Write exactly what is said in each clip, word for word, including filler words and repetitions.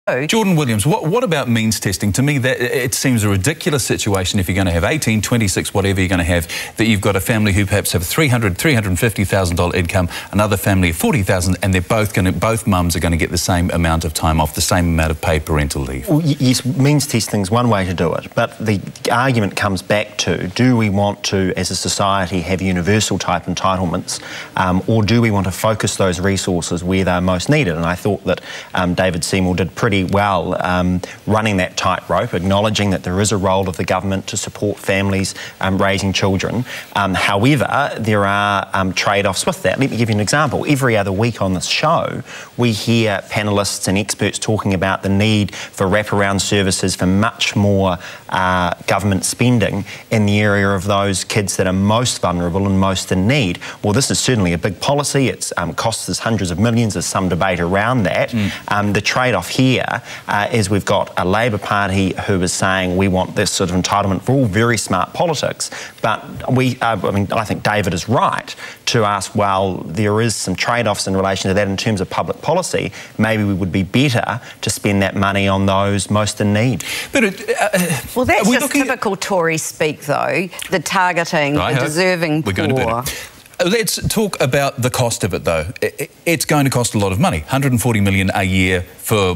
Jordan Williams, what, what about means testing? To me, that it seems a ridiculous situation if you're going to have eighteen, twenty-six, whatever you're going to have, that you've got a family who perhaps have three hundred thousand dollars, three hundred fifty thousand dollars income, another family of forty thousand dollars, and they're both going to, both mums are going to get the same amount of time off, the same amount of paid parental leave. Well, yes, means testing is one way to do it, but the argument comes back to, do we want to, as a society, have universal type entitlements, um, or do we want to focus those resources where they're most needed? And I thought that um, David Seymour did pretty well um, running that tightrope, acknowledging that there is a role of the government to support families um, raising children. Um, however, there are um, trade-offs with that. Let me give you an example. Every other week on this show, we hear panellists and experts talking about the need for wraparound services, for much more uh, government spending in the area of those kids that are most vulnerable and most in need. Well, this is certainly a big policy. It's um, costs us hundreds of millions. There's some debate around that. Mm. Um, the trade-off here uh, is we've got a Labor Party who is saying we want this sort of entitlement for all very smart politics, but we, uh, I mean, I think David is right to ask, well, there is some trade-offs in relation to that in terms of public policy. Maybe we would be better to spend that money on those most in need. But it, uh, well, that's just typical at... Tory speak, though, the targeting, right, the deserving We're poor. Going to Let's talk about the cost of it, though. It's going to cost a lot of money, one hundred forty million dollars a year for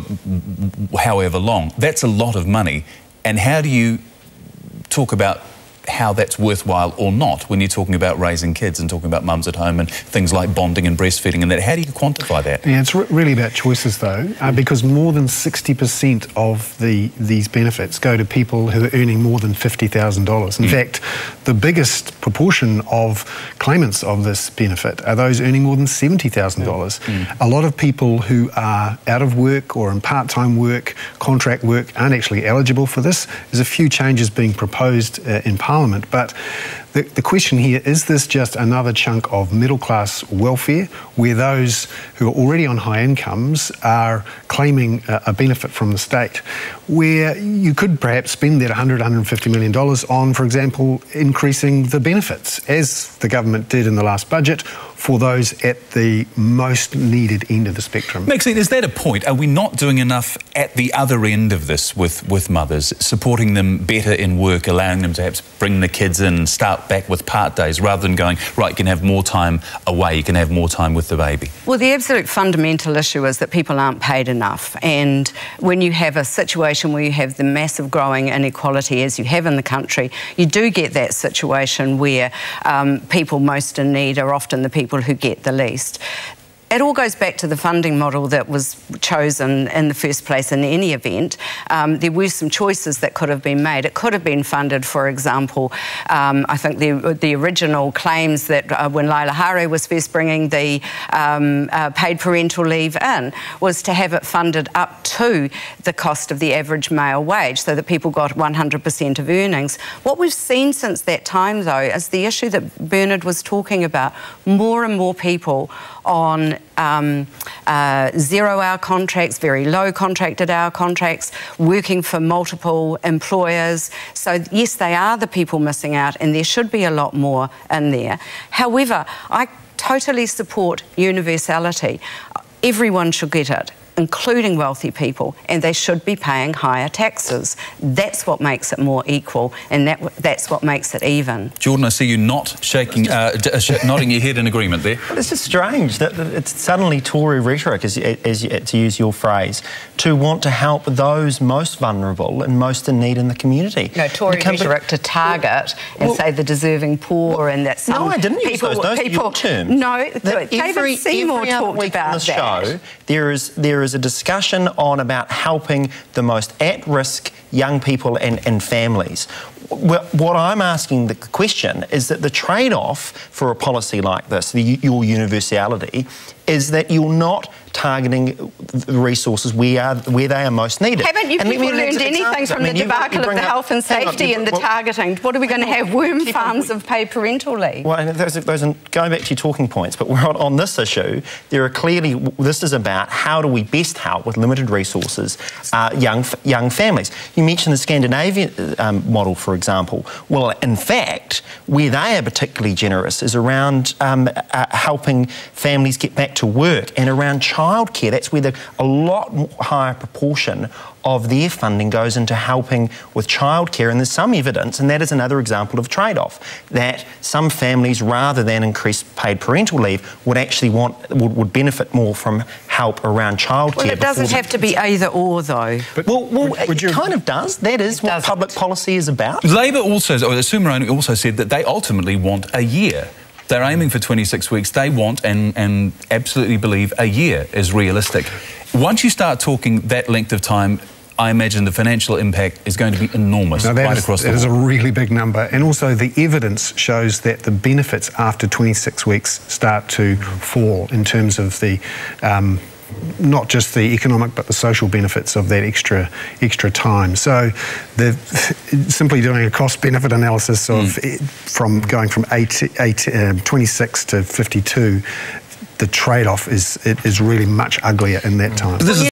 however long. That's a lot of money. And how do you talk about how that's worthwhile or not when you're talking about raising kids and talking about mums at home and things like bonding and breastfeeding and that? How do you quantify that? Yeah, it's re really about choices, though, uh, because more than sixty percent of the these benefits go to people who are earning more than fifty thousand dollars. In mm. fact, the biggest proportion of claimants of this benefit are those earning more than seventy thousand dollars. Mm. A lot of people who are out of work or in part-time work, contract work, aren't actually eligible for this. There's a few changes being proposed uh, in Parliament. Parliament, but the, the question here, is this just another chunk of middle-class welfare where those who are already on high incomes are claiming a, a benefit from the state, where you could perhaps spend that one hundred, one hundred fifty million dollars on, for example, increasing the benefits, as the government did in the last budget, for those at the most needed end of the spectrum. Maxine, is that a point? Are we not doing enough at the other end of this with, with mothers, supporting them better in work, allowing them to perhaps bring the kids in, start back with part days, rather than going, right, you can have more time away, you can have more time with the baby? Well, the absolute fundamental issue is that people aren't paid enough. And when you have a situation where you have the massive growing inequality as you have in the country, you do get that situation where um, people most in need are often the people who get the least. It all goes back to the funding model that was chosen in the first place in any event. Um, there were some choices that could have been made. It could have been funded, for example, um, I think the, the original claims that uh, when Laila Hare was first bringing the um, uh, paid parental leave in was to have it funded up to the cost of the average male wage so that people got one hundred percent of earnings. What we've seen since that time, though, is the issue that Bernard was talking about. More and more people on um, uh, zero-hour contracts, very low contracted hour contracts, working for multiple employers. So, yes, they are the people missing out, and there should be a lot more in there. However, I totally support universality. Everyone should get it, including wealthy people, and they should be paying higher taxes. That's what makes it more equal, and that that's what makes it even. Jordan, I see you not shaking, uh, nodding your head in agreement there. It's just strange that it's suddenly Tory rhetoric, as, as to use your phrase, to want to help those most vulnerable and most in need in the community. No, Tory rhetoric to target and well, say the deserving poor, well, and that some no, I didn't use people, those. Those people, are your terms. No, that David every, Seymour every talked week about on the that. Show, there is there is a discussion on about helping the most at-risk young people and, and families. Well, what I'm asking the question is that the trade-off for a policy like this, the, your universality, is that you're not targeting the resources where, are, where they are most needed. Haven't you people learned anything from I mean, the debacle of the up, health and safety on, and the well, targeting? What are we going to have? Worm people, farms of paid parental leave? Well, and those, those are, going back to your talking points, but we're on, on this issue, there are clearly, this is about how do we best help with limited resources uh, young, young families. You mentioned the Scandinavian um, model, for example. Well, in fact, where they are particularly generous is around um, uh, helping families get back to work and around child childcare, that's where the, a lot higher proportion of their funding goes into helping with childcare, and there's some evidence, and that is another example of trade-off, that some families, rather than increase paid parental leave, would actually want would, would benefit more from help around childcare. Well, it doesn't have to be either or, though. But well, well would, would it you... kind of does. That is what doesn't. public policy is about. Labor also, or Sumaroni also said that they ultimately want a year. They're aiming for twenty-six weeks. They want and, and absolutely believe a year is realistic. Once you start talking that length of time, I imagine the financial impact is going to be enormous no, right is, across the board. That is a really big number. And also the evidence shows that the benefits after twenty-six weeks start to fall in terms of the... Um, not just the economic but the social benefits of that extra extra time. So the simply doing a cost benefit analysis of mm. from going from eight, eight, uh, twenty-six to fifty-two, the trade-off is, it is really much uglier in that time. This is